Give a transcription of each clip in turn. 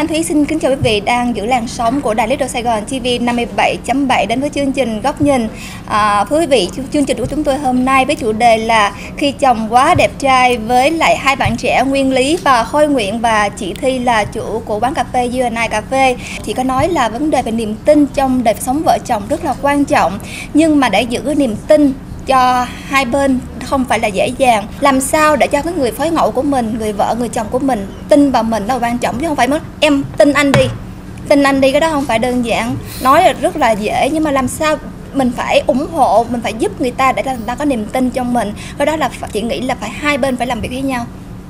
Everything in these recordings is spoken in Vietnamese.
Thanh Thúy xin kính chào quý vị đang giữ làn sóng của đài Little Sài Gòn TV 57.7 đến với chương trình Góc Nhìn. Thưa quý vị, chương trình của chúng tôi hôm nay với chủ đề là khi chồng quá đẹp trai với lại hai bạn trẻ Nguyên Lý và Khôi Nguyện và chị Thi là chủ của quán cà phê You and I Cà phê. Chị có nói là vấn đề về niềm tin trong đời sống vợ chồng rất là quan trọng, nhưng mà để giữ niềm tin cho hai bên không phải là dễ dàng. Làm sao để cho cái người phối ngẫu của mình, người vợ, người chồng của mình tin vào mình là quan trọng, chứ không phải mất em tin anh đi. Tin anh đi, cái đó không phải đơn giản. Nói là rất là dễ, nhưng mà làm sao mình phải ủng hộ, mình phải giúp người ta để người ta có niềm tin trong mình. Cái đó là chị nghĩ là phải hai bên phải làm việc với nhau.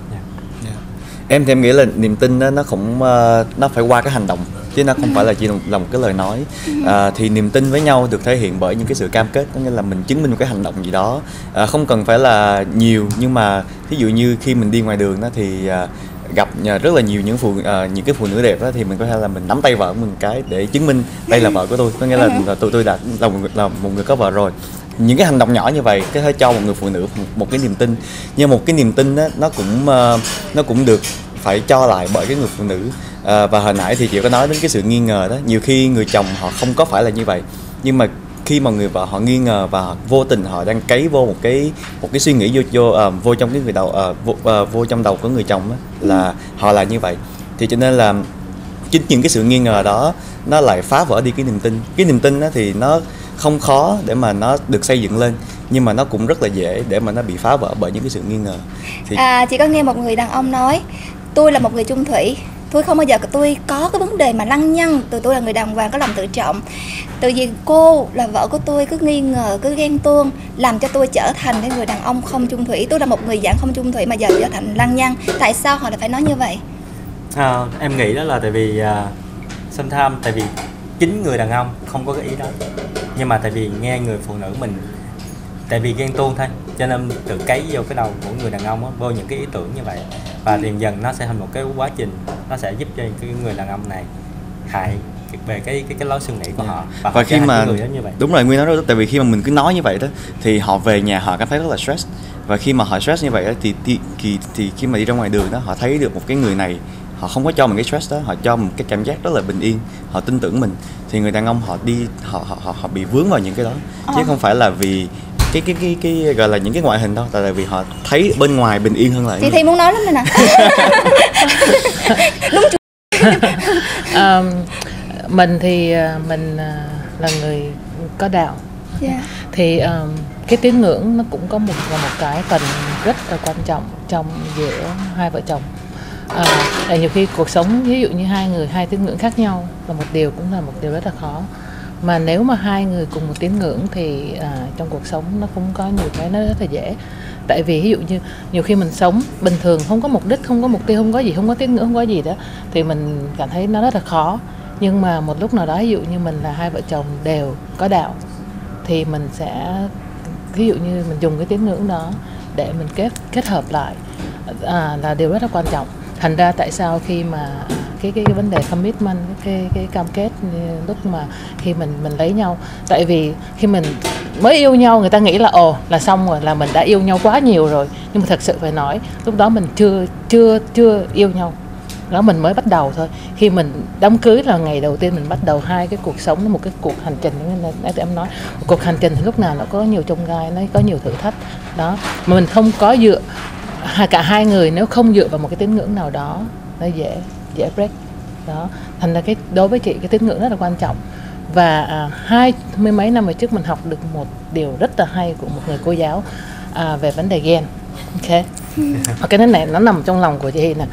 Em thì em nghĩ là niềm tin đó, nó phải qua cái hành động, chứ nó không phải là chỉ là một cái lời nói. Thì niềm tin với nhau được thể hiện bởi những cái sự cam kết, có nghĩa là mình chứng minh một cái hành động gì đó, không cần phải là nhiều, nhưng mà ví dụ như khi mình đi ngoài đường đó thì gặp rất là nhiều những cái phụ nữ đẹp đó, thì mình có thể là mình nắm tay vợ của mình cái để chứng minh đây là vợ của tôi, có nghĩa là tôi đã là một người có vợ rồi. Những cái hành động nhỏ như vậy có thể cho một người phụ nữ một cái niềm tin, nhưng một cái niềm tin đó, nó cũng được phải cho lại bởi cái người phụ nữ. Và hồi nãy thì chị có nói đến cái sự nghi ngờ đó, nhiều khi người chồng họ không có phải là như vậy, nhưng mà khi mà người vợ họ nghi ngờ và vô tình họ đang cấy vô một cái suy nghĩ vô trong cái người vô trong đầu của người chồng đó, là họ là như vậy, thì cho nên là chính những cái sự nghi ngờ đó nó lại phá vỡ đi cái niềm tin. Cái niềm tin đó thì nó không khó để mà nó được xây dựng lên, nhưng mà nó cũng rất là dễ để mà nó bị phá vỡ bởi những cái sự nghi ngờ. Thì chị có nghe một người đàn ông nói tôi là một người chung thủy, tôi không bao giờ tôi có cái vấn đề mà lăng nhăng, tôi là người đàng hoàng có lòng tự trọng. Từ vì cô là vợ của tôi cứ nghi ngờ, cứ ghen tuông, làm cho tôi trở thành cái người đàn ông không chung thủy. Tôi là một người dạng không chung thủy mà giờ trở thành lăng nhăng. Tại sao họ lại phải nói như vậy? Em nghĩ đó là tại vì sometimes tại vì chính người đàn ông không có cái ý đó, nhưng mà tại vì nghe người phụ nữ mình tại vì ghen tuông thôi, cho nên tự cấy vô cái đầu của người đàn ông đó, vô những cái ý tưởng như vậy, và dần dần nó sẽ thành một cái quá trình, nó sẽ giúp cho cái người đàn ông này hại về cái lối suy nghĩ của họ, và khi mà người đó như vậy. Đúng rồi, Nguyên nói đó, tại vì khi mà mình cứ nói như vậy đó thì họ về nhà họ cảm thấy rất là stress, và khi mà họ stress như vậy đó, thì khi mà đi ra ngoài đường đó họ thấy được một cái người này, họ không có cho mình cái stress đó, họ cho mình cái cảm giác rất là bình yên, họ tin tưởng mình, thì người đàn ông họ bị vướng vào những cái đó, chứ không phải là vì cái gọi là những cái ngoại hình đâu, tại vì họ thấy bên ngoài bình yên hơn là chị Thi muốn nói lắm đây nè. Đúng. Mình thì mình là người có đạo, thì cái tín ngưỡng nó cũng có một cái phần rất là quan trọng trong giữa hai vợ chồng. Tại nhiều khi cuộc sống ví dụ như hai tín ngưỡng khác nhau là một điều, cũng là một điều rất là khó. Mà nếu mà hai người cùng một tín ngưỡng thì trong cuộc sống nó cũng có nhiều cái nó rất là dễ. Tại vì ví dụ như nhiều khi mình sống bình thường, không có mục đích, không có mục tiêu, không có gì, không có tín ngưỡng, không có gì đó, thì mình cảm thấy nó rất là khó. Nhưng mà một lúc nào đó ví dụ như mình là hai vợ chồng đều có đạo, thì mình sẽ ví dụ như mình dùng cái tín ngưỡng đó để mình kết hợp lại, là điều rất là quan trọng. Thành ra tại sao khi mà cái vấn đề commitment, cái cam kết lúc mà khi mình lấy nhau, tại vì khi mình mới yêu nhau người ta nghĩ là là xong rồi, là mình đã yêu nhau quá nhiều rồi, nhưng mà thật sự phải nói lúc đó mình chưa yêu nhau, đó mình mới bắt đầu thôi. Khi mình đám cưới là ngày đầu tiên mình bắt đầu hai cái cuộc sống, một cái cuộc hành trình, nãy tụi em nói một cuộc hành trình thì lúc nào nó có nhiều chông gai, nó có nhiều thử thách đó, mà mình không có dựa cả hai người, nếu không dựa vào một cái tín ngưỡng nào đó nó dễ break đó. Thành ra đối với chị cái tín ngưỡng rất là quan trọng. Và 20 mấy năm về trước mình học được một điều rất là hay của một người cô giáo về vấn đề ghen. Cái này nó nằm trong lòng của chị nè.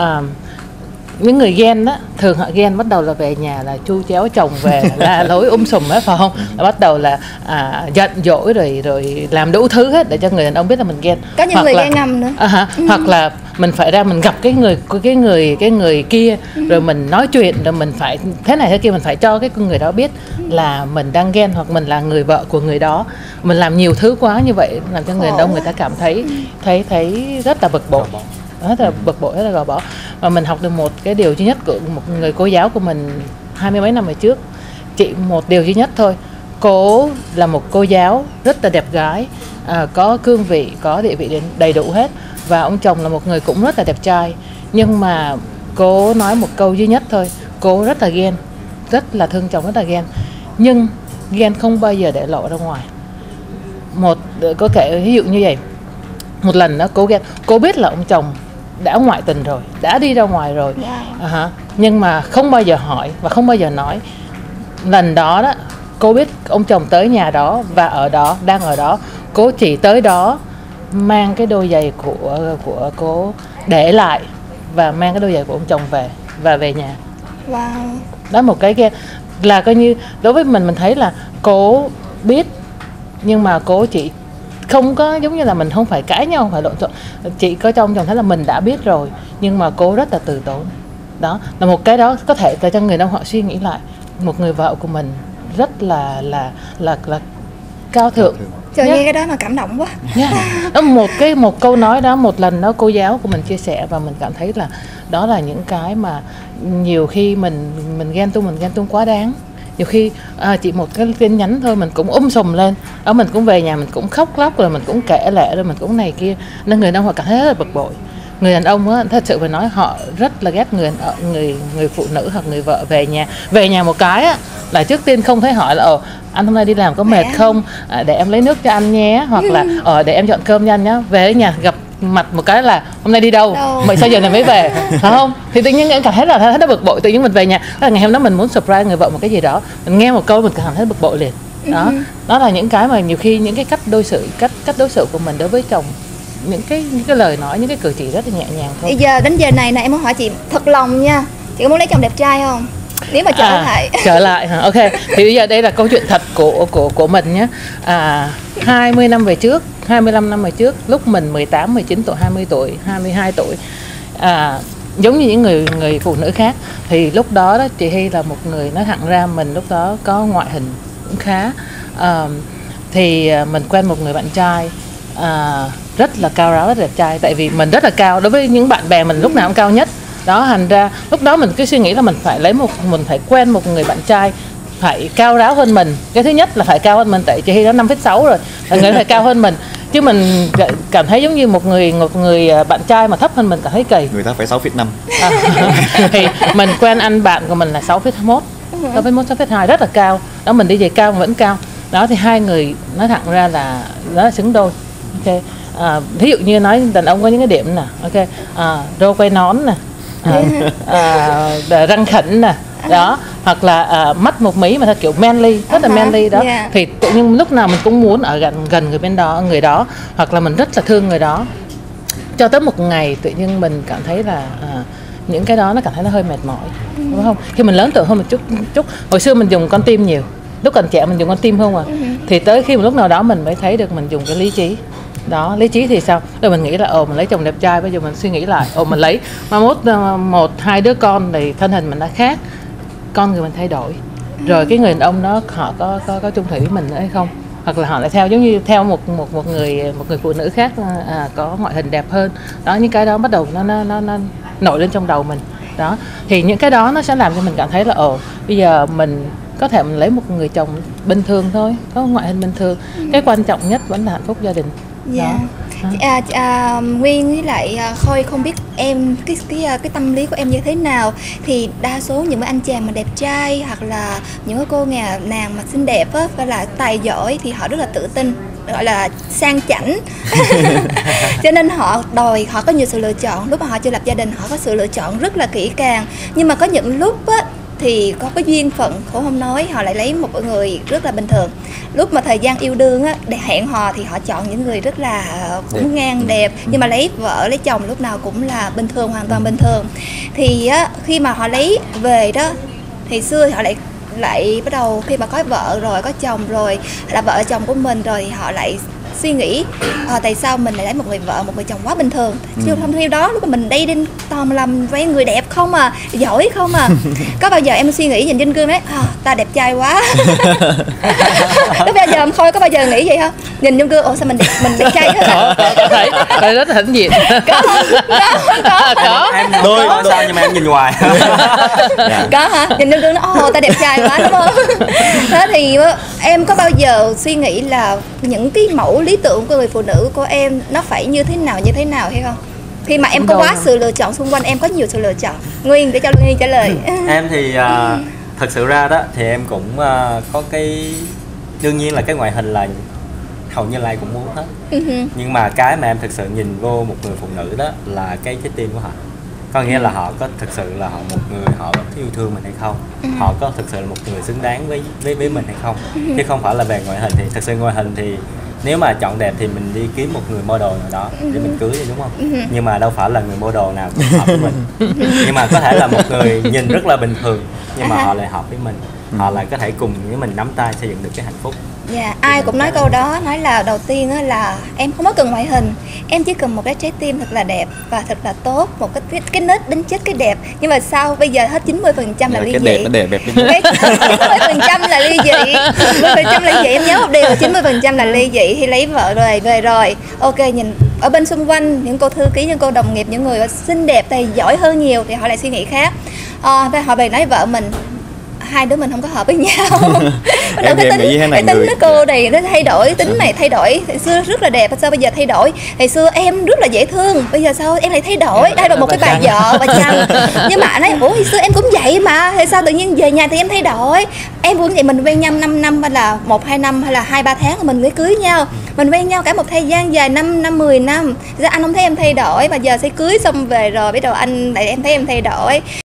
Những người ghen đó, thường họ ghen bắt đầu là về nhà là chu chéo chồng về la lối sùm hết, phải không? Là bắt đầu là giận dỗi rồi làm đủ thứ hết để cho người đàn ông biết là mình ghen. Có những người ghen ngầm nữa. Hoặc là mình phải ra mình gặp cái người kia, rồi mình nói chuyện, rồi mình phải thế này thế kia, mình phải cho cái người đó biết là mình đang ghen, hoặc mình là người vợ của người đó. Mình làm nhiều thứ quá như vậy làm cho người đàn ông người ta cảm thấy rất là bực bội. Rất là bực bội, rất là gò bó. Và mình học được một cái điều duy nhất của một người cô giáo của mình 20 mấy năm về trước. Chị một điều duy nhất thôi. Cô là một cô giáo rất là đẹp gái, có cương vị, có địa vị đầy đủ hết. Và ông chồng là một người cũng rất là đẹp trai. Nhưng mà Cô nói một câu duy nhất thôi, cô rất là ghen, rất là thương chồng, rất là ghen, nhưng ghen không bao giờ để lộ ra ngoài. Có thể ví dụ như vậy, một lần đó cô ghen, cô biết là ông chồng đã ngoại tình rồi, đã đi ra ngoài rồi, nhưng mà không bao giờ hỏi và không bao giờ nói. Lần đó đó, cô biết ông chồng tới nhà đó và ở đó, đang ở đó, cô chỉ tới đó mang cái đôi giày của cô để lại và mang cái đôi giày của ông chồng về và về nhà. Wow. Đó, một cái kia là coi như đối với mình thấy là cô biết, nhưng mà cô chỉ không có giống như là mình không phải cãi nhau, không phải lộn xộn. Chị có trong chồng thấy là mình đã biết rồi, nhưng mà cô rất là từ tốn. Đó là một cái đó có thể cho người đàn họ suy nghĩ lại, một người vợ của mình rất là cao thượng. Trời, nghe cái đó mà cảm động quá. Đó, một câu nói đó, một lần đó cô giáo của mình chia sẻ, và mình cảm thấy là đó là những cái mà nhiều khi mình ghen tuông quá đáng. Nhiều khi chỉ một cái tin nhắn thôi mình cũng sùm lên, ở mình cũng về nhà mình cũng khóc lóc, rồi mình cũng kể lể, rồi mình cũng này kia, nên người đàn ông họ cảm thấy rất là bực bội. Người đàn ông á, thật sự phải nói, họ rất là ghét người phụ nữ hoặc người vợ về nhà một cái á, là trước tiên không thấy hỏi là anh hôm nay đi làm có mệt không, để em lấy nước cho anh nhé, hoặc là để em dọn cơm cho anh nhé. Về nhà gặp mặt một cái là hôm nay đi đâu? Vậy sao giờ này mới về, phải không? Thì tự nhiên em cảm thấy là thấy nó bực bội. Tự nhiên mình về nhà, là ngày hôm đó mình muốn surprise người vợ một cái gì đó, mình nghe một câu mình cảm thấy bực bội liền. Đó là những cái mà nhiều khi những cái cách đối xử của mình đối với chồng, những cái lời nói, những cái cử chỉ rất là nhẹ nhàng thôi. Bây giờ đến giờ này em muốn hỏi chị thật lòng nha, chị có muốn lấy chồng đẹp trai không? Nếu mà trở lại hả? Ok, thì bây giờ đây là câu chuyện thật của mình nhé. 20 năm về trước, 25 năm về trước, lúc mình 18, 19 tuổi, 20 tuổi, 22 tuổi, giống như những người phụ nữ khác, thì lúc đó chị Hy là một người, nói thẳng ra mình lúc đó có ngoại hình cũng khá, thì mình quen một người bạn trai rất là cao ráo, rất là đẹp trai. Tại vì mình rất là cao, đối với những bạn bè mình lúc nào cũng cao nhất. Đó, thành ra lúc đó mình cứ suy nghĩ là mình phải quen một người bạn trai phải cao ráo hơn mình. Cái thứ nhất là phải cao hơn mình, tại chị Hy đó 5,6 rồi, là người phải cao hơn mình. Chứ mình cảm thấy giống như một người bạn trai mà thấp hơn mình cảm thấy kỳ. Người ta phải 6,5. Thì mình quen anh bạn của mình là 6,1, 6,2, rất là cao. Đó, mình đi về cao mà vẫn cao. Đó, thì hai người nói thẳng ra là rất là xứng đôi. Ok, ví dụ như nói đàn ông có những cái điểm nè, ok, râu quay nón nè, răng khỉnh nè, đó, hoặc là mắt một mí mà theo kiểu manly, rất là manly đó. Thì tự nhiên lúc nào mình cũng muốn ở gần người đó, hoặc là mình rất là thương người đó. Cho tới một ngày tự nhiên mình cảm thấy là những cái đó nó cảm thấy nó hơi mệt mỏi, đúng không? Khi mình lớn tuổi hơn một chút, hồi xưa mình dùng con tim nhiều, lúc còn trẻ mình dùng con tim không thì tới khi một lúc nào đó mình mới thấy được mình dùng cái lý trí. Đó, lý trí thì sao? Rồi mình nghĩ là mình lấy chồng đẹp trai, bây giờ mình suy nghĩ lại, mình lấy mà một hai đứa con thì thân hình mình đã khác, con người mình thay đổi, rồi cái người đàn ông đó họ có chung thủy với mình nữa hay không, hoặc là họ lại giống như theo một người phụ nữ khác có ngoại hình đẹp hơn. Đó, những cái đó bắt đầu nó nổi lên trong đầu mình. Đó, thì những cái đó nó sẽ làm cho mình cảm thấy là bây giờ mình có thể mình lấy một người chồng bình thường thôi, có ngoại hình bình thường, cái quan trọng nhất vẫn là hạnh phúc gia đình. Nguyên với lại Khôi không biết em cái tâm lý của em như thế nào, thì đa số những anh chàng mà đẹp trai hoặc là những cái cô nàng mà xinh đẹp á, và là tài giỏi thì họ rất là tự tin, gọi là sang chảnh. Cho nên họ có nhiều sự lựa chọn. Lúc mà họ chưa lập gia đình họ có sự lựa chọn rất là kỹ càng, nhưng mà có những lúc á thì có cái duyên phận cũng không nói, họ lại lấy một người rất là bình thường. Lúc mà thời gian yêu đương á, để hẹn hò thì họ chọn những người rất là cũng ngang đẹp, nhưng mà lấy vợ lấy chồng lúc nào cũng là bình thường, hoàn toàn bình thường. Thì á, khi mà họ lấy về đó thì xưa thì họ lại bắt đầu khi mà có vợ rồi, có chồng rồi, là vợ chồng của mình rồi, thì họ lại suy nghĩ tại sao mình lại lấy một người vợ, một người chồng quá bình thường, chứ không theo đó lúc mà mình đây đến toàn làm với người đẹp không giỏi không Có bao giờ em suy nghĩ nhìn trên gương đấy ta đẹp trai quá? Có bao giờ em Khôi có bao giờ nghĩ vậy không? Nhìn trong gương sao mình đẹp trai thế nào? Có rất là hãnh diện. Có. Em có sao nhưng mà em nhìn hoài. Có hả? Nhìn trong gương nó ta đẹp trai quá, đúng không? Thế thì em có bao giờ suy nghĩ là những cái mẫu lý tưởng của người phụ nữ của em nó phải như thế nào hay không? Khi mà em có quá sự lựa chọn xung quanh, em có nhiều sự lựa chọn. Nguyên để cho Nguyên trả lời. Em thì thật sự ra đó thì em cũng có cái, đương nhiên là cái ngoại hình là hầu như là ai cũng muốn hết. Nhưng mà cái mà em thực sự nhìn vô một người phụ nữ đó là cái trái tim của họ. Có nghĩa là họ có thực sự là họ một người họ yêu thương mình hay không, họ có thực sự là một người xứng đáng với mình hay không, chứ không phải là về ngoại hình. Thì thực sự ngoại hình thì nếu mà chọn đẹp thì mình đi kiếm một người model nào đó để mình cưới, đúng không? Nhưng mà đâu phải là người model nào cũng hợp với mình. Nhưng mà có thể là một người nhìn rất là bình thường nhưng mà họ lại hợp với mình, họ lại có thể cùng với mình nắm tay xây dựng được cái hạnh phúc. Dạ, ai cũng nói câu đó, nói là đầu tiên là em không có cần ngoại hình, em chỉ cần một cái trái tim thật là đẹp và thật là tốt, một cái nết đến chết cái đẹp. Nhưng mà sao bây giờ hết 90% là ly dị. Cái đẹp nó đẹp 90% là ly dị, 10% ly dị. Em nhớ một điều là 90% là ly dị thì lấy vợ rồi về rồi. Ok, nhìn ở bên xung quanh những cô thư ký, những cô đồng nghiệp, những người xinh đẹp thì giỏi hơn nhiều thì họ lại suy nghĩ khác. Và họ về nói vợ mình, hai đứa mình không có hợp với nhau. Em nghĩ thế này, cái tính nó cô này nó thay đổi, tính này thay đổi. Hồi xưa rất là đẹp, sao bây giờ thay đổi? Hồi xưa em rất là dễ thương, bây giờ sao em lại thay đổi? Đây là một cái bà vợ, bà chồng. Nhưng mà anh nói, ủa hồi xưa em cũng vậy mà, thì sao tự nhiên về nhà thì em thay đổi? Em cũng vậy, mình quen nhau 5 năm hay là 1-2 năm hay là 2-3 tháng mình mới cưới nhau. Mình quen nhau cả một thời gian dài 5 năm 10 năm. Anh không thấy em thay đổi, mà giờ sẽ cưới xong về rồi bắt đầu anh lại em thấy em thay đổi.